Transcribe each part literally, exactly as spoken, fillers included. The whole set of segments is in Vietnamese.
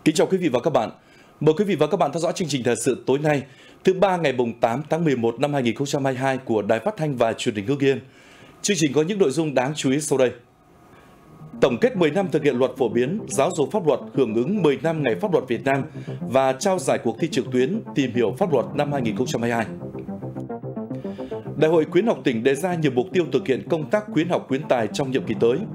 Kính chào quý vị và các bạn. Mời quý vị và các bạn theo dõi chương trình thời sự tối nay, thứ ba ngày tám tháng mười một năm hai nghìn không trăm hai mươi hai của Đài Phát thanh và Truyền hình Hưng Yên. Chương trình có những nội dung đáng chú ý sau đây. Tổng kết mười năm thực hiện luật phổ biến giáo dục pháp luật hưởng ứng mười năm ngày pháp luật Việt Nam và trao giải cuộc thi trực tuyến tìm hiểu pháp luật năm hai nghìn không trăm hai mươi hai. Đại hội khuyến học tỉnh đề ra nhiều mục tiêu thực hiện công tác khuyến học khuyến tài trong nhiệm kỳ tới.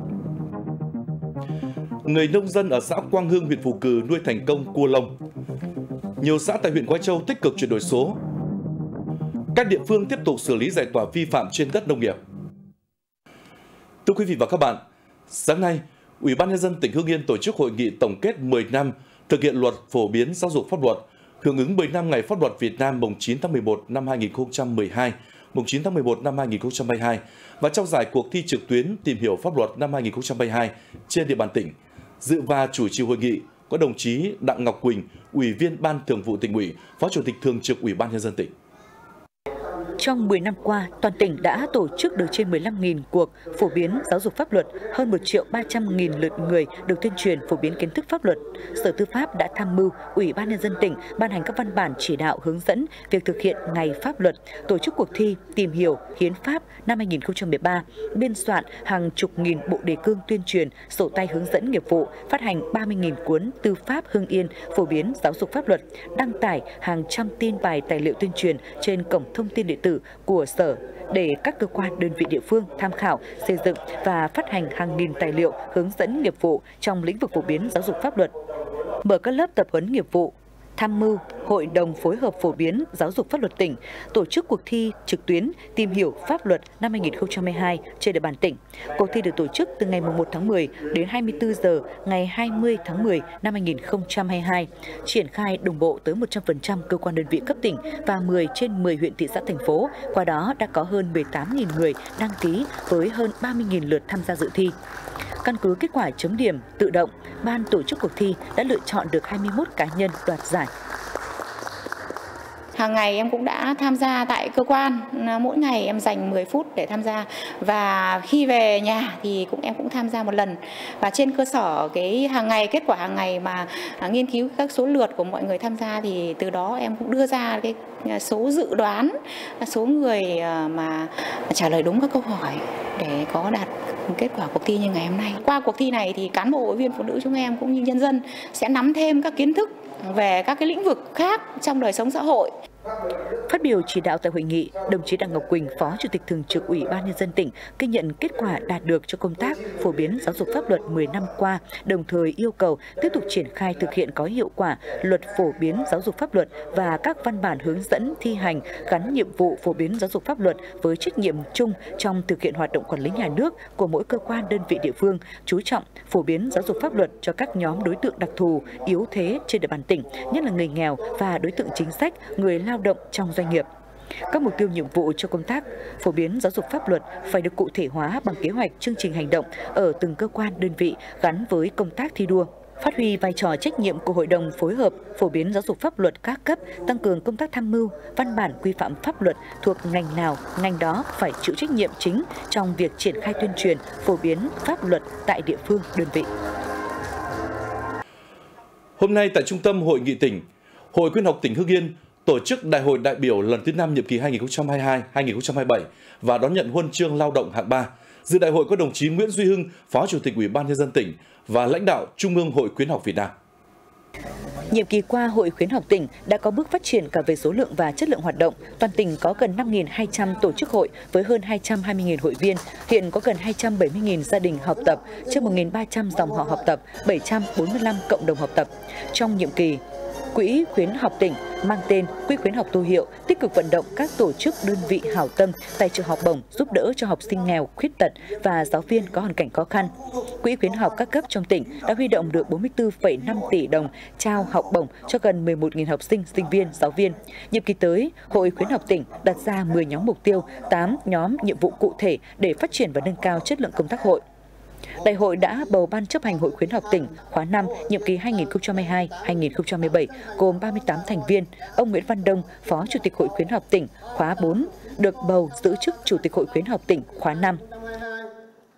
Người nông dân ở xã Quang Hưng, huyện Phù Cừ nuôi thành công cua lông. Nhiều xã tại huyện Quái Châu tích cực chuyển đổi số. Các địa phương tiếp tục xử lý giải tỏa vi phạm trên đất nông nghiệp. Thưa quý vị và các bạn, sáng nay, Ủy ban Nhân dân tỉnh Hưng Yên tổ chức hội nghị tổng kết mười năm thực hiện luật phổ biến giáo dục pháp luật hưởng ứng mười năm ngày pháp luật Việt Nam mùng chín tháng mười một năm hai nghìn không trăm mười hai, mùng chín tháng mười một năm hai nghìn không trăm hai mươi hai và trao giải cuộc thi trực tuyến tìm hiểu pháp luật năm hai nghìn không trăm hai mươi hai trên địa bàn tỉnh. Dự và chủ trì hội nghị có đồng chí Đặng Ngọc Quỳnh, Ủy viên Ban Thường vụ Tỉnh ủy, Phó Chủ tịch Thường trực Ủy ban Nhân dân tỉnh. Trong mười năm qua, toàn tỉnh đã tổ chức được trên mười lăm nghìn cuộc phổ biến giáo dục pháp luật, hơn một triệu ba trăm nghìn lượt người được tuyên truyền phổ biến kiến thức pháp luật. Sở Tư pháp đã tham mưu Ủy ban Nhân dân tỉnh ban hành các văn bản chỉ đạo hướng dẫn việc thực hiện ngày pháp luật, tổ chức cuộc thi tìm hiểu hiến pháp năm hai nghìn không trăm mười ba, biên soạn hàng chục nghìn bộ đề cương tuyên truyền, sổ tay hướng dẫn nghiệp vụ, phát hành ba mươi nghìn cuốn tư pháp Hưng Yên phổ biến giáo dục pháp luật, đăng tải hàng trăm tin bài tài liệu tuyên truyền trên cổng thông tin điện tử của Sở để các cơ quan đơn vị địa phương tham khảo, xây dựng và phát hành hàng nghìn tài liệu hướng dẫn nghiệp vụ trong lĩnh vực phổ biến giáo dục pháp luật. Mở các lớp tập huấn nghiệp vụ, tham mưu Hội đồng phối hợp phổ biến giáo dục pháp luật tỉnh tổ chức cuộc thi trực tuyến tìm hiểu pháp luật năm hai nghìn không trăm hai mươi hai trên địa bàn tỉnh. Cuộc thi được tổ chức từ ngày mùng một tháng mười đến hai mươi tư giờ ngày hai mươi tháng mười năm hai nghìn không trăm hai mươi hai, triển khai đồng bộ tới một trăm phần trăm cơ quan đơn vị cấp tỉnh và mười trên mười huyện thị xã thành phố. Qua đó đã có hơn mười tám nghìn người đăng ký với hơn ba mươi nghìn lượt tham gia dự thi. Căn cứ kết quả chấm điểm tự động, ban tổ chức cuộc thi đã lựa chọn được hai mươi mốt cá nhân đoạt giải. Hàng ngày em cũng đã tham gia tại cơ quan, mỗi ngày em dành mười phút để tham gia và khi về nhà thì cũng em cũng tham gia một lần. Và trên cơ sở cái hàng ngày kết quả hàng ngày mà nghiên cứu các số lượt của mọi người tham gia thì từ đó em cũng đưa ra cái số dự đoán, số người mà trả lời đúng các câu hỏi để có đạt kết quả cuộc thi như ngày hôm nay. Qua cuộc thi này thì cán bộ hội viên phụ nữ chúng em cũng như nhân dân sẽ nắm thêm các kiến thức về các cái lĩnh vực khác trong đời sống xã hội. Phát biểu chỉ đạo tại hội nghị, đồng chí Đặng Ngọc Quỳnh, Phó Chủ tịch Thường trực Ủy ban Nhân dân tỉnh, ghi nhận kết quả đạt được cho công tác phổ biến giáo dục pháp luật mười năm qua, đồng thời yêu cầu tiếp tục triển khai thực hiện có hiệu quả luật phổ biến giáo dục pháp luật và các văn bản hướng dẫn thi hành gắn nhiệm vụ phổ biến giáo dục pháp luật với trách nhiệm chung trong thực hiện hoạt động quản lý nhà nước của mỗi cơ quan đơn vị địa phương, chú trọng phổ biến giáo dục pháp luật cho các nhóm đối tượng đặc thù, yếu thế trên địa bàn tỉnh, nhất là người nghèo và đối tượng chính sách, người lao động trong doanh nghiệp. Các mục tiêu nhiệm vụ cho công tác phổ biến giáo dục pháp luật phải được cụ thể hóa bằng kế hoạch, chương trình hành động ở từng cơ quan đơn vị gắn với công tác thi đua. Phát huy vai trò trách nhiệm của Hội đồng phối hợp phổ biến giáo dục pháp luật các cấp, tăng cường công tác tham mưu, văn bản quy phạm pháp luật thuộc ngành nào, ngành đó phải chịu trách nhiệm chính trong việc triển khai tuyên truyền, phổ biến pháp luật tại địa phương, đơn vị. Hôm nay tại Trung tâm Hội nghị tỉnh, Hội Khuyến học tỉnh Hưng Yên tổ chức Đại hội đại biểu lần thứ năm nhiệm kỳ hai nghìn không trăm hai mươi hai đến hai nghìn không trăm hai mươi bảy và đón nhận huân chương lao động hạng ba. Dự đại hội có đồng chí Nguyễn Duy Hưng, Phó Chủ tịch Ủy ban Nhân dân tỉnh và lãnh đạo Trung ương Hội Khuyến học Việt Nam. Nhiệm kỳ qua, Hội Khuyến học tỉnh đã có bước phát triển cả về số lượng và chất lượng hoạt động. Toàn tỉnh có gần năm nghìn hai trăm tổ chức hội với hơn hai trăm hai mươi nghìn hội viên. Hiện có gần hai trăm bảy mươi nghìn gia đình học tập, trên một nghìn ba trăm dòng họ học tập, bảy trăm bốn mươi lăm cộng đồng học tập. Trong nhiệm kỳ, Quỹ Khuyến học tỉnh mang tên Quỹ Khuyến học Tô Hiệu tích cực vận động các tổ chức đơn vị hảo tâm tài trợ học bổng giúp đỡ cho học sinh nghèo, khuyết tật và giáo viên có hoàn cảnh khó khăn. Quỹ Khuyến học các cấp trong tỉnh đã huy động được bốn mươi tư phẩy năm tỷ đồng trao học bổng cho gần mười một nghìn học sinh, sinh viên, giáo viên. Nhiệm kỳ tới, Hội Khuyến học tỉnh đặt ra mười nhóm mục tiêu, tám nhóm nhiệm vụ cụ thể để phát triển và nâng cao chất lượng công tác hội. Đại hội đã bầu Ban chấp hành Hội Khuyến học tỉnh khóa năm nhiệm kỳ hai nghìn không trăm hai mươi hai đến hai nghìn không trăm mười bảy gồm ba mươi tám thành viên. Ông Nguyễn Văn Đông, Phó Chủ tịch Hội Khuyến học tỉnh khóa bốn, được bầu giữ chức Chủ tịch Hội Khuyến học tỉnh khóa năm.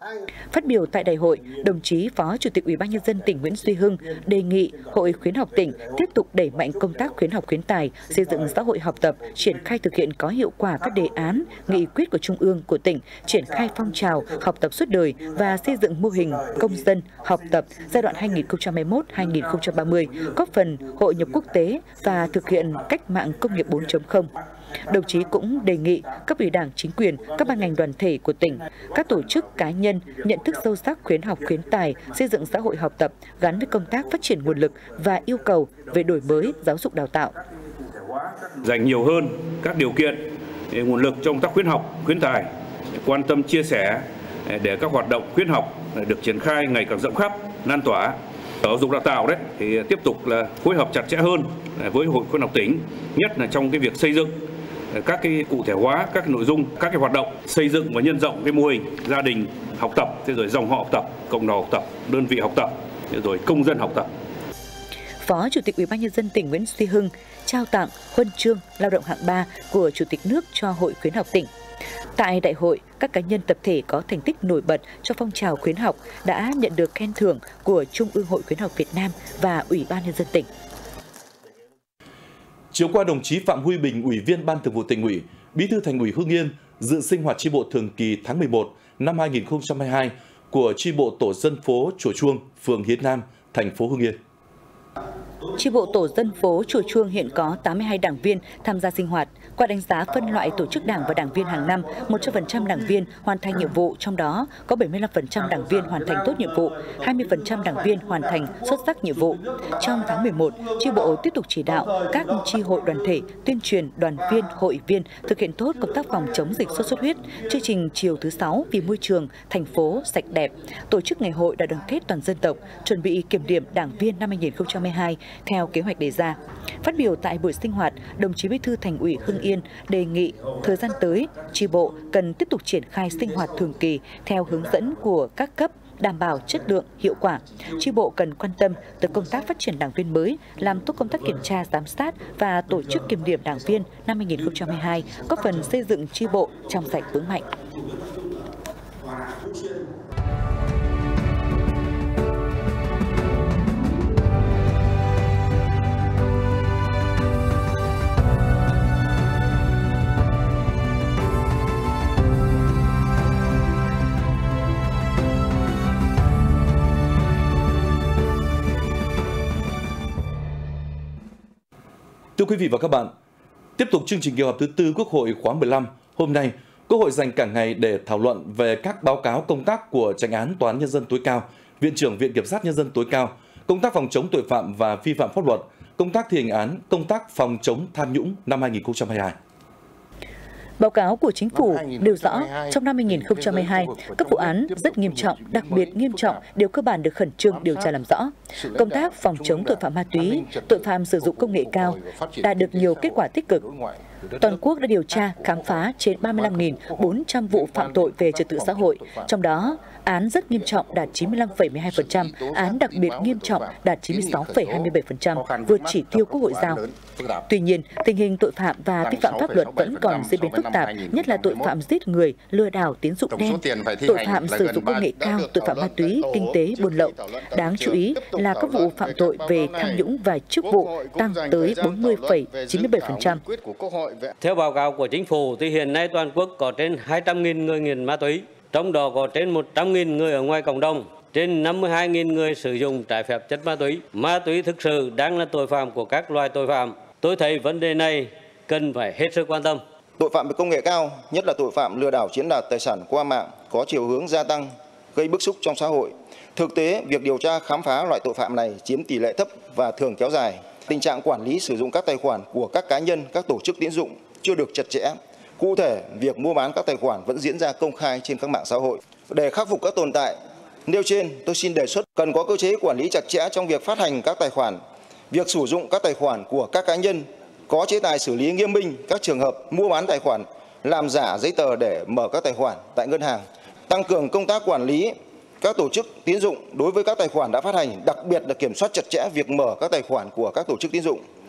Phát biểu tại đại hội, đồng chí Phó Chủ tịch Ủy ban Nhân dân tỉnh Nguyễn Duy Hưng đề nghị Hội Khuyến học tỉnh tiếp tục đẩy mạnh công tác khuyến học khuyến tài, xây dựng xã hội học tập, triển khai thực hiện có hiệu quả các đề án, nghị quyết của Trung ương, của tỉnh, triển khai phong trào học tập suốt đời và xây dựng mô hình công dân học tập giai đoạn hai nghìn không trăm hai mươi mốt đến hai nghìn không trăm ba mươi, góp phần hội nhập quốc tế và thực hiện cách mạng công nghiệp bốn chấm không. Đồng chí cũng đề nghị cấp ủy Đảng, chính quyền, các ban ngành đoàn thể của tỉnh, các tổ chức cá nhân nhận thức sâu sắc khuyến học khuyến tài, xây dựng xã hội học tập gắn với công tác phát triển nguồn lực và yêu cầu về đổi mới giáo dục đào tạo. Dành nhiều hơn các điều kiện, nguồn lực trong công tác khuyến học, khuyến tài, quan tâm chia sẻ để các hoạt động khuyến học được triển khai ngày càng rộng khắp, lan tỏa. Giáo dục đào tạo đấy thì tiếp tục là phối hợp chặt chẽ hơn với Hội Khuyến học tỉnh, nhất là trong cái việc xây dựng các cái cụ thể hóa các cái nội dung, các cái hoạt động, xây dựng và nhân rộng cái mô hình gia đình học tập, thế rồi dòng họ học tập, cộng đồng học tập, đơn vị học tập, rồi công dân học tập. Phó Chủ tịch Ủy ban Nhân dân tỉnh Nguyễn Duy Hưng trao tặng huân chương lao động hạng ba của Chủ tịch nước cho Hội Khuyến học tỉnh. Tại đại hội, các cá nhân tập thể có thành tích nổi bật cho phong trào khuyến học đã nhận được khen thưởng của Trung ương Hội Khuyến học Việt Nam và Ủy ban Nhân dân tỉnh. Chiều qua, đồng chí Phạm Huy Bình, Ủy viên Ban Thường vụ Tỉnh ủy, Bí thư Thành ủy Hưng Yên dự sinh hoạt chi bộ thường kỳ tháng mười một năm hai nghìn không trăm hai mươi hai của chi bộ tổ dân phố Chùa Chuông, phường Hiến Nam, thành phố Hưng Yên. Chi bộ tổ dân phố Chùa Chuông hiện có tám mươi hai đảng viên tham gia sinh hoạt. Qua đánh giá phân loại tổ chức đảng và đảng viên hàng năm, một trăm phần trăm đảng viên hoàn thành nhiệm vụ, trong đó có bảy mươi lăm phần trăm đảng viên hoàn thành tốt nhiệm vụ, hai mươi phần trăm đảng viên hoàn thành xuất sắc nhiệm vụ. Trong tháng mười một, chi bộ tiếp tục chỉ đạo các chi hội đoàn thể tuyên truyền đoàn viên, hội viên thực hiện tốt công tác phòng chống dịch sốt xuất huyết, chương trình chiều thứ sáu vì môi trường thành phố sạch đẹp, tổ chức ngày hội đại đoàn kết toàn dân tộc, chuẩn bị kiểm điểm đảng viên năm hai nghìn không trăm hai mươi hai theo kế hoạch đề ra. Phát biểu tại buổi sinh hoạt, đồng chí Bí thư Thành ủy Hưng Yên đề nghị thời gian tới, chi bộ cần tiếp tục triển khai sinh hoạt thường kỳ theo hướng dẫn của các cấp, đảm bảo chất lượng, hiệu quả. Chi bộ cần quan tâm tới công tác phát triển đảng viên mới, làm tốt công tác kiểm tra, giám sát và tổ chức kiểm điểm đảng viên năm hai nghìn không trăm hai mươi hai, góp phần xây dựng chi bộ trong sạch vững mạnh. Thưa quý vị và các bạn, tiếp tục chương trình kỳ họp thứ tư Quốc hội khóa mười lăm, hôm nay, Quốc hội dành cả ngày để thảo luận về các báo cáo công tác của Chánh án Tòa án Nhân dân tối cao, Viện trưởng Viện Kiểm sát Nhân dân tối cao, công tác phòng chống tội phạm và vi phạm pháp luật, công tác thi hành án, công tác phòng chống tham nhũng năm hai nghìn không trăm hai mươi hai. Báo cáo của Chính phủ nêu rõ, trong năm hai nghìn không trăm hai mươi hai, các vụ án rất nghiêm trọng, đặc biệt nghiêm trọng đều cơ bản được khẩn trương điều tra làm rõ. Công tác phòng chống tội phạm ma túy, tội phạm sử dụng công nghệ cao đạt được nhiều kết quả tích cực. Toàn quốc đã điều tra, khám phá trên ba mươi lăm nghìn bốn trăm vụ phạm tội về trật tự xã hội, trong đó án rất nghiêm trọng đạt chín mươi lăm phẩy mười hai phần trăm, án đặc biệt nghiêm trọng đạt chín mươi sáu phẩy hai mươi bảy phần trăm, vượt chỉ tiêu Quốc hội giao. Tuy nhiên, tình hình tội phạm và vi phạm pháp luật vẫn còn diễn biến phức tạp, nhất là tội phạm giết người, lừa đảo, tín dụng đen, tội phạm sử dụng công nghệ cao, tội phạm ma túy, kinh tế, buôn lậu. Đáng chú ý là các vụ phạm tội về tham nhũng và chức vụ tăng tới bốn mươi phẩy chín mươi bảy phần trăm. Theo báo cáo của Chính phủ, thì hiện nay toàn quốc có trên hai trăm nghìn người nghiện ma túy, trong đó có trên một trăm nghìn người ở ngoài cộng đồng, trên năm mươi hai nghìn người sử dụng trái phép chất ma túy. Ma túy thực sự đang là tội phạm của các loài tội phạm. Tôi thấy vấn đề này cần phải hết sức quan tâm. Tội phạm về công nghệ cao, nhất là tội phạm lừa đảo chiếm đoạt tài sản qua mạng, có chiều hướng gia tăng, gây bức xúc trong xã hội. Thực tế, việc điều tra khám phá loại tội phạm này chiếm tỷ lệ thấp và thường kéo dài. Tình trạng quản lý sử dụng các tài khoản của các cá nhân, các tổ chức tín dụng chưa được chặt chẽ. Cụ thể, việc mua bán các tài khoản vẫn diễn ra công khai trên các mạng xã hội. Để khắc phục các tồn tại nêu trên, tôi xin đề xuất cần có cơ chế quản lý chặt chẽ trong việc phát hành các tài khoản, việc sử dụng các tài khoản của các cá nhân, có chế tài xử lý nghiêm minh các trường hợp mua bán tài khoản, làm giả giấy tờ để mở các tài khoản tại ngân hàng, tăng cường công tác quản lý các tổ chức tín dụng đối với các tài khoản đã phát hành, đặc biệt là kiểm soát chặt chẽ việc mở các tài khoản của các tổ chức tín dụng.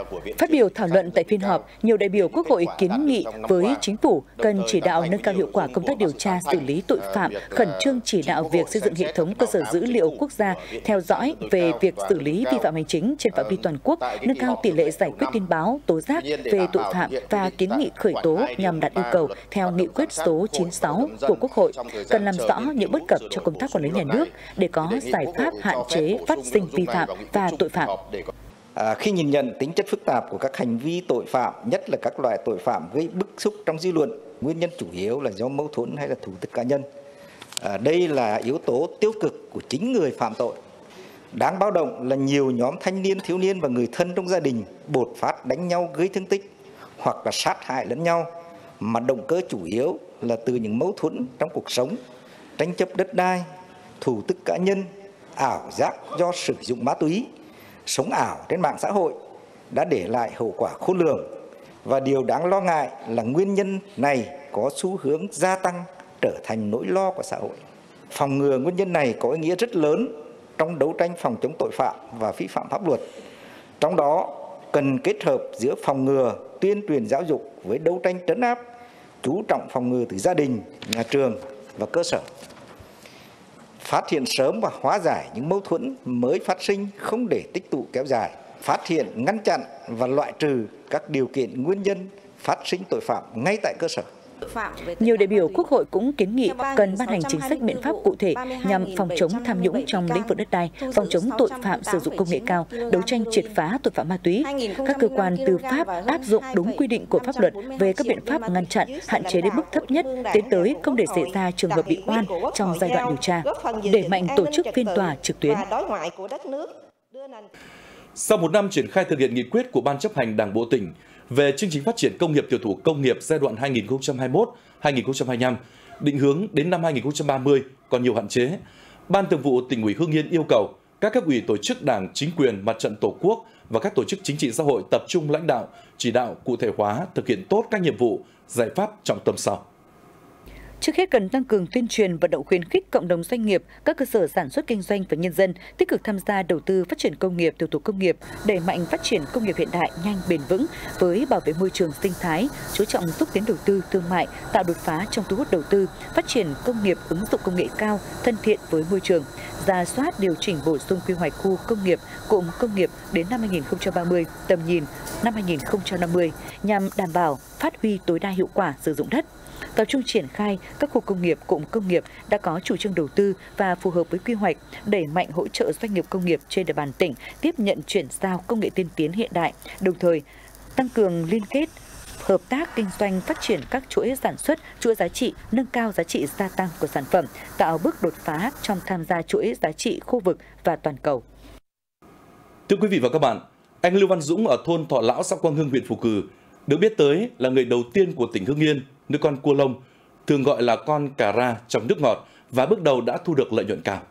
Phát biểu thảo luận tại phiên họp, nhiều đại biểu Quốc hội kiến nghị với Chính phủ cần chỉ đạo nâng cao hiệu quả công tác điều tra xử lý tội phạm, khẩn trương chỉ đạo việc xây dựng hệ thống cơ sở dữ liệu quốc gia theo dõi về việc xử lý vi phạm hành chính trên phạm vi toàn quốc, nâng cao tỷ lệ giải quyết tin báo, tố giác về tội phạm và kiến nghị khởi tố nhằm đạt yêu cầu theo nghị quyết số chín mươi sáu của Quốc hội, cần làm rõ những bất cập trong công tác quản lý nhà nước để có giải pháp hạn chế phát sinh vi phạm và tội phạm. À, khi nhìn nhận tính chất phức tạp của các hành vi tội phạm, nhất là các loại tội phạm gây bức xúc trong dư luận, nguyên nhân chủ yếu là do mâu thuẫn hay là thủ tức cá nhân. À, đây là yếu tố tiêu cực của chính người phạm tội. Đáng báo động là nhiều nhóm thanh niên, thiếu niên và người thân trong gia đình bột phát đánh nhau gây thương tích hoặc là sát hại lẫn nhau, mà động cơ chủ yếu là từ những mâu thuẫn trong cuộc sống, tranh chấp đất đai, thủ tức cá nhân, ảo giác do sử dụng ma túy, sống ảo trên mạng xã hội đã để lại hậu quả khôn lường. Và điều đáng lo ngại là nguyên nhân này có xu hướng gia tăng trở thành nỗi lo của xã hội. Phòng ngừa nguyên nhân này có ý nghĩa rất lớn trong đấu tranh phòng chống tội phạm và vi phạm pháp luật. Trong đó cần kết hợp giữa phòng ngừa, tuyên truyền giáo dục với đấu tranh trấn áp, chú trọng phòng ngừa từ gia đình, nhà trường và cơ sở. Phát hiện sớm và hóa giải những mâu thuẫn mới phát sinh, không để tích tụ kéo dài. Phát hiện, ngăn chặn và loại trừ các điều kiện nguyên nhân phát sinh tội phạm ngay tại cơ sở. Nhiều đại biểu Quốc hội cũng kiến nghị cần ban hành chính sách biện pháp cụ thể nhằm phòng chống tham nhũng trong lĩnh vực đất đai, phòng chống tội phạm sử dụng công nghệ cao, đấu tranh triệt phá tội phạm ma túy. Các cơ quan tư pháp áp dụng đúng quy định của pháp luật về các biện pháp ngăn chặn, hạn chế đến mức thấp nhất, tiến tới không để xảy ra trường hợp bị oan trong giai đoạn điều tra. Đẩy mạnh tổ chức phiên tòa trực tuyến. Sau một năm triển khai thực hiện nghị quyết của Ban chấp hành Đảng bộ tỉnh về chương trình phát triển công nghiệp tiểu thủ công nghiệp giai đoạn hai nghìn không trăm hai mươi mốt đến hai nghìn không trăm hai mươi lăm, định hướng đến năm hai nghìn không trăm ba mươi còn nhiều hạn chế, Ban Thường vụ Tỉnh ủy Hưng Yên yêu cầu các cấp ủy tổ chức Đảng, chính quyền, Mặt trận Tổ quốc và các tổ chức chính trị xã hội tập trung lãnh đạo, chỉ đạo cụ thể hóa thực hiện tốt các nhiệm vụ, giải pháp trọng tâm sau. Trước hết cần tăng cường tuyên truyền vận động khuyến khích cộng đồng doanh nghiệp, các cơ sở sản xuất kinh doanh và nhân dân tích cực tham gia đầu tư phát triển công nghiệp, tiểu thủ công nghiệp, đẩy mạnh phát triển công nghiệp hiện đại, nhanh, bền vững với bảo vệ môi trường sinh thái, chú trọng xúc tiến đầu tư thương mại, tạo đột phá trong thu hút đầu tư, phát triển công nghiệp ứng dụng công nghệ cao, thân thiện với môi trường, rà soát điều chỉnh bổ sung quy hoạch khu công nghiệp, cụm công nghiệp đến năm hai nghìn không trăm ba mươi, tầm nhìn năm hai nghìn không trăm năm mươi nhằm đảm bảo phát huy tối đa hiệu quả sử dụng đất. Tập trung triển khai các khu công nghiệp, cụm công nghiệp đã có chủ trương đầu tư và phù hợp với quy hoạch, đẩy mạnh hỗ trợ doanh nghiệp công nghiệp trên địa bàn tỉnh tiếp nhận chuyển giao công nghệ tiên tiến hiện đại, đồng thời tăng cường liên kết, hợp tác kinh doanh, phát triển các chuỗi sản xuất, chuỗi giá trị, nâng cao giá trị gia tăng của sản phẩm, tạo bước đột phá trong tham gia chuỗi giá trị khu vực và toàn cầu. Thưa quý vị và các bạn, anh Lưu Văn Dũng ở thôn Thọ Lão, xã Quang Hưng, huyện Phù Cử được biết tới là người đầu tiên của tỉnh Hưng Yên nuôi con cua lông, thường gọi là con cà ra trong nước ngọt, và bước đầu đã thu được lợi nhuận cao.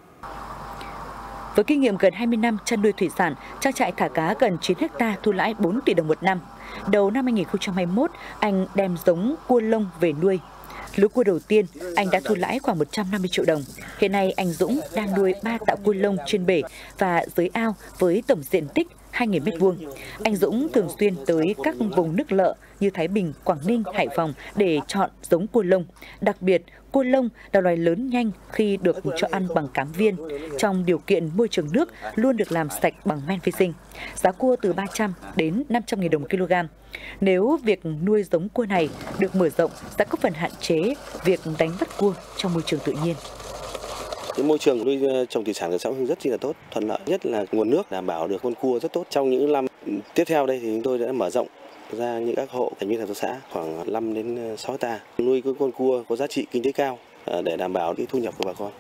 Với kinh nghiệm gần hai mươi năm chăn nuôi thủy sản, trang trại thả cá gần chín héc ta thu lãi bốn tỷ đồng một năm. Đầu năm hai nghìn không trăm hai mươi mốt, anh đem giống cua lông về nuôi. Lứa cua đầu tiên, anh đã thu lãi khoảng một trăm năm mươi triệu đồng. Hiện nay, anh Dũng đang nuôi ba tạ cua lông trên bể và dưới ao với tổng diện tích hai nghìn mét vuông. Anh Dũng thường xuyên tới các vùng nước lợ như Thái Bình, Quảng Ninh, Hải Phòng để chọn giống cua lông. Đặc biệt, cua lông là loài lớn nhanh khi được cho ăn bằng cám viên. Trong điều kiện môi trường nước luôn được làm sạch bằng men vi sinh. Giá cua từ ba trăm đến năm trăm nghìn đồng một kg. Nếu việc nuôi giống cua này được mở rộng sẽ có phần hạn chế việc đánh bắt cua trong môi trường tự nhiên. Cái môi trường nuôi trồng thủy sản của xã Hưng rất là tốt, thuận lợi, nhất là nguồn nước đảm bảo được con cua rất tốt. Trong những năm tiếp theo đây thì chúng tôi đã mở rộng ra những các hộ thành viên hợp tác xã khoảng năm đến sáu ta nuôi cái con cua có giá trị kinh tế cao để đảm bảo cái thu nhập của bà con.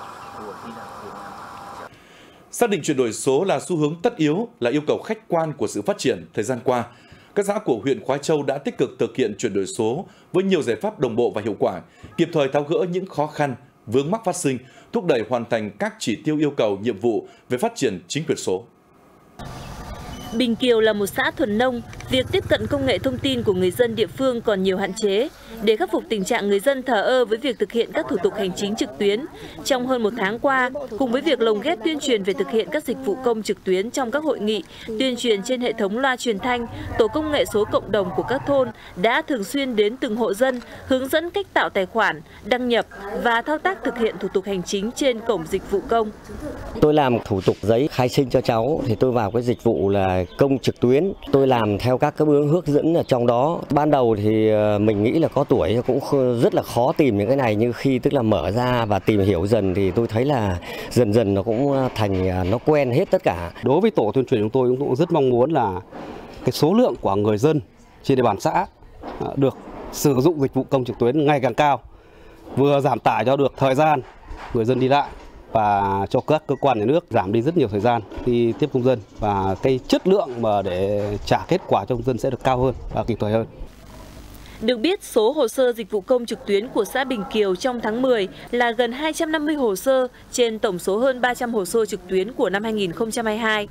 Xác định chuyển đổi số là xu hướng tất yếu, là yêu cầu khách quan của sự phát triển thời gian qua. Các xã của huyện Khoái Châu đã tích cực thực hiện chuyển đổi số với nhiều giải pháp đồng bộ và hiệu quả, kịp thời tháo gỡ những khó khăn, vướng mắc phát sinh, thúc đẩy hoàn thành các chỉ tiêu yêu cầu nhiệm vụ về phát triển chính quyền số. Bình Kiều là một xã thuần nông, Việc tiếp cận công nghệ thông tin của người dân địa phương còn nhiều hạn chế. Để khắc phục tình trạng người dân thờ ơ với việc thực hiện các thủ tục hành chính trực tuyến, trong hơn một tháng qua, cùng với việc lồng ghép tuyên truyền về thực hiện các dịch vụ công trực tuyến trong các hội nghị, tuyên truyền trên hệ thống loa truyền thanh, tổ công nghệ số cộng đồng của các thôn đã thường xuyên đến từng hộ dân, hướng dẫn cách tạo tài khoản, đăng nhập và thao tác thực hiện thủ tục hành chính trên cổng dịch vụ công. Tôi làm thủ tục giấy khai sinh cho cháu thì tôi vào cái dịch vụ là công trực tuyến. Tôi làm theo các cái bước hướng dẫn ở trong đó. Ban đầu thì mình nghĩ là có tuổi cũng rất là khó tìm những cái này, nhưng khi tức là mở ra và tìm hiểu dần thì tôi thấy là dần dần nó cũng thành nó quen hết tất cả. Đối với tổ tuyên truyền chúng tôi cũng rất mong muốn là cái số lượng của người dân trên địa bàn xã được sử dụng dịch vụ công trực tuyến ngày càng cao, vừa giảm tải cho được thời gian người dân đi lại và cho các cơ quan nhà nước giảm đi rất nhiều thời gian đi tiếp công dân, và cái chất lượng mà để trả kết quả cho công dân sẽ được cao hơn và kịp thời hơn. Được biết, số hồ sơ dịch vụ công trực tuyến của xã Bình Kiều trong tháng mười là gần hai trăm năm mươi hồ sơ trên tổng số hơn ba trăm hồ sơ trực tuyến của năm hai nghìn không trăm hai mươi hai.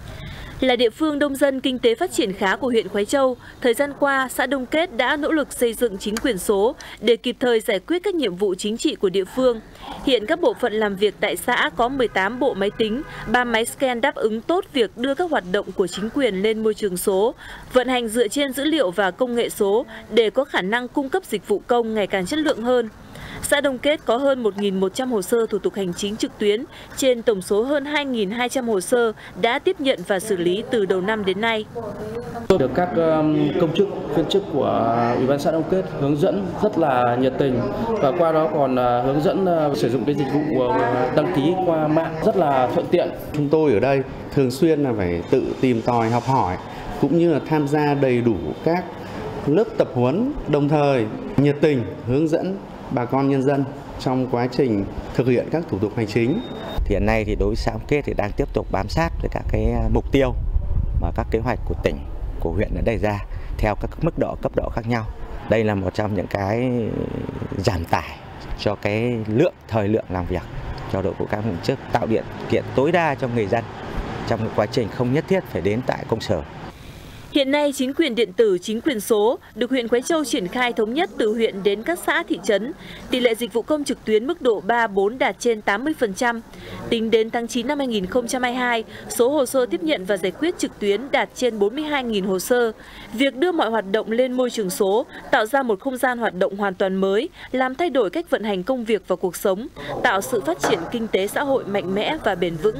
Là địa phương đông dân, kinh tế phát triển khá của huyện Khoái Châu, thời gian qua, xã Đông Kết đã nỗ lực xây dựng chính quyền số để kịp thời giải quyết các nhiệm vụ chính trị của địa phương. Hiện các bộ phận làm việc tại xã có mười tám bộ máy tính, ba máy scan đáp ứng tốt việc đưa các hoạt động của chính quyền lên môi trường số, vận hành dựa trên dữ liệu và công nghệ số để có khả năng cung cấp dịch vụ công ngày càng chất lượng hơn. Xã Đông Kết có hơn một nghìn một trăm hồ sơ thủ tục hành chính trực tuyến, trên tổng số hơn hai nghìn hai trăm hồ sơ đã tiếp nhận và xử lý từ đầu năm đến nay. Được các công chức, viên chức của Ủy ban xã Đông Kết hướng dẫn rất là nhiệt tình, và qua đó còn hướng dẫn sử dụng cái dịch vụ đăng ký qua mạng rất là thuận tiện. Chúng tôi ở đây thường xuyên là phải tự tìm tòi học hỏi, cũng như là tham gia đầy đủ các lớp tập huấn, đồng thời nhiệt tình hướng dẫn bà con nhân dân trong quá trình thực hiện các thủ tục hành chính. Hiện nay thì đối với xã Đông Kết thì đang tiếp tục bám sát với các cái mục tiêu mà các kế hoạch của tỉnh, của huyện đã đề ra theo các mức độ, cấp độ khác nhau. Đây là một trong những cái giảm tải cho cái lượng thời lượng làm việc cho đội ngũ cán bộ công chức, tạo điều kiện tối đa cho người dân trong cái quá trình không nhất thiết phải đến tại công sở. Hiện nay, chính quyền điện tử, chính quyền số được huyện Khoái Châu triển khai thống nhất từ huyện đến các xã, thị trấn. Tỷ lệ dịch vụ công trực tuyến mức độ ba, bốn đạt trên tám mươi phần trăm. Tính đến tháng chín năm hai nghìn không trăm hai mươi hai, số hồ sơ tiếp nhận và giải quyết trực tuyến đạt trên bốn mươi hai nghìn hồ sơ. Việc đưa mọi hoạt động lên môi trường số, tạo ra một không gian hoạt động hoàn toàn mới, làm thay đổi cách vận hành công việc và cuộc sống, tạo sự phát triển kinh tế xã hội mạnh mẽ và bền vững.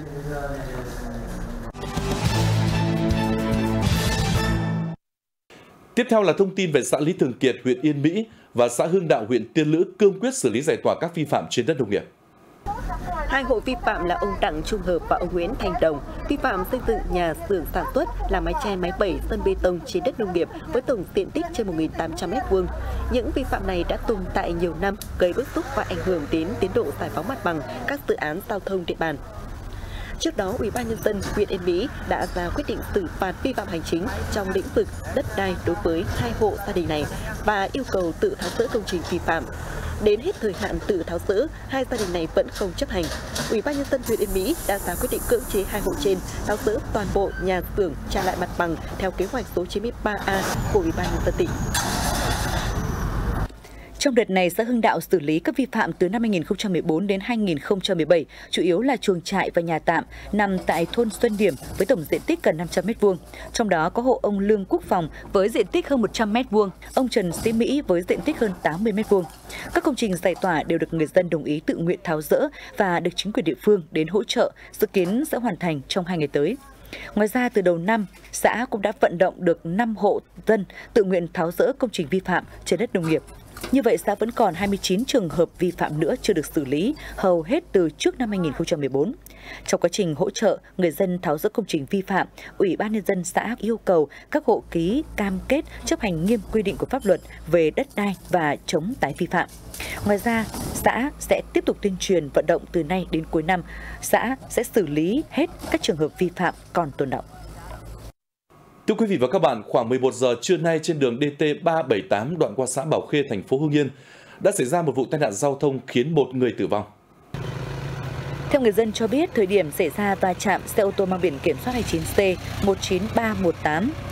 Tiếp theo là thông tin về xã Lý Thường Kiệt, huyện Yên Mỹ và xã Hưng Đạo, huyện Tiên Lữ cương quyết xử lý giải tỏa các vi phạm trên đất nông nghiệp. Hai hộ vi phạm là ông Đặng Trung Hợp và ông Nguyễn Thành Đồng vi phạm xây dựng nhà xưởng sản xuất làm mái che mái vẩy sân bê tông trên đất nông nghiệp với tổng diện tích trên một nghìn tám trăm mét vuông. Những vi phạm này đã tồn tại nhiều năm, gây bức xúc và ảnh hưởng đến tiến độ giải phóng mặt bằng các dự án giao thông địa bàn. Trước đó, Ủy ban nhân dân huyện Yên Mỹ đã ra quyết định xử phạt vi phạm hành chính trong lĩnh vực đất đai đối với hai hộ gia đình này và yêu cầu tự tháo dỡ công trình vi phạm. Đến hết thời hạn tự tháo dỡ, hai gia đình này vẫn không chấp hành. Ủy ban nhân dân huyện Yên Mỹ đã ra quyết định cưỡng chế hai hộ trên tháo dỡ toàn bộ nhà xưởng, trả lại mặt bằng theo kế hoạch số chín mươi ba A của Ủy ban nhân dân tỉnh. Trong đợt này, xã Hưng Đạo xử lý các vi phạm từ năm hai nghìn không trăm mười bốn đến hai nghìn không trăm mười bảy, chủ yếu là chuồng trại và nhà tạm nằm tại thôn Xuân Điểm với tổng diện tích gần năm trăm mét vuông. Trong đó có hộ ông Lương Quốc Phòng với diện tích hơn một trăm mét vuông, ông Trần Sĩ Mỹ với diện tích hơn tám mươi mét vuông. Các công trình giải tỏa đều được người dân đồng ý tự nguyện tháo dỡ và được chính quyền địa phương đến hỗ trợ, dự kiến sẽ hoàn thành trong hai ngày tới. Ngoài ra, từ đầu năm, xã cũng đã vận động được năm hộ dân tự nguyện tháo dỡ công trình vi phạm trên đất nông nghiệp. Như vậy, xã vẫn còn hai mươi chín trường hợp vi phạm nữa chưa được xử lý, hầu hết từ trước năm hai nghìn không trăm mười bốn. Trong quá trình hỗ trợ người dân tháo dỡ công trình vi phạm, Ủy ban nhân dân xã yêu cầu các hộ ký cam kết chấp hành nghiêm quy định của pháp luật về đất đai và chống tái vi phạm. Ngoài ra, xã sẽ tiếp tục tuyên truyền vận động từ nay đến cuối năm, xã sẽ xử lý hết các trường hợp vi phạm còn tồn đọng. Thưa quý vị và các bạn, khoảng mười một giờ trưa nay trên đường D T ba bảy tám đoạn qua xã Bảo Khê, thành phố Hưng Yên đã xảy ra một vụ tai nạn giao thông khiến một người tử vong. Theo người dân cho biết, thời điểm xảy ra va chạm, xe ô tô mang biển kiểm soát hai mươi chín C một chín ba một tám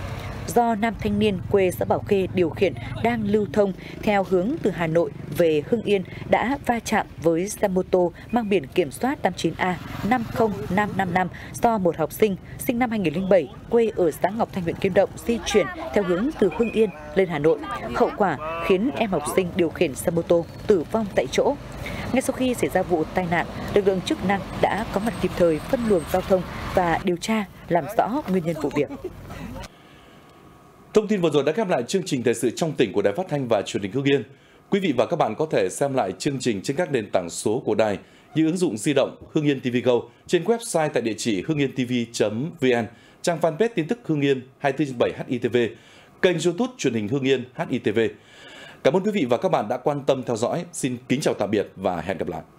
do nam thanh niên quê xã Bảo Khê điều khiển đang lưu thông theo hướng từ Hà Nội về Hưng Yên đã va chạm với xe mô tô mang biển kiểm soát tám chín A năm không năm năm năm do một học sinh sinh năm hai nghìn không trăm lẻ bảy quê ở xã Ngọc Thanh, huyện Kim Động di chuyển theo hướng từ Hưng Yên lên Hà Nội. Hậu quả khiến em học sinh điều khiển xe mô tô tử vong tại chỗ. Ngay sau khi xảy ra vụ tai nạn, lực lượng chức năng đã có mặt kịp thời phân luồng giao thông và điều tra làm rõ nguyên nhân vụ việc. Thông tin vừa rồi đã khép lại chương trình thời sự trong tỉnh của Đài Phát thanh và Truyền hình Hưng Yên. Quý vị và các bạn có thể xem lại chương trình trên các nền tảng số của đài như ứng dụng di động Hưng Yên ti vi Go, trên website tại địa chỉ hưng yên ti vi chấm vn, trang fanpage tin tức Hưng Yên hai mươi tư trên bảy H I T V, kênh YouTube Truyền hình Hưng Yên H I T V. Cảm ơn quý vị và các bạn đã quan tâm theo dõi. Xin kính chào tạm biệt và hẹn gặp lại.